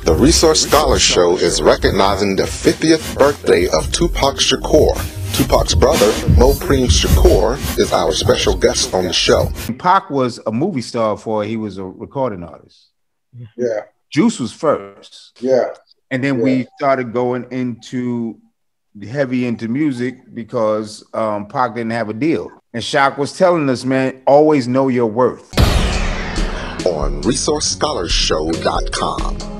The Resource Scholar Show is recognizing the 50th birthday of Tupac Shakur. Tupac's brother, Mopreme Shakur, is our special guest on the show. Pac was a movie star before he was a recording artist. Yeah. Juice was first. Yeah. And then we started going into heavy into music because Pac didn't have a deal. And Shaq was telling us, man, always know your worth. On ResourceScholarsShow.com.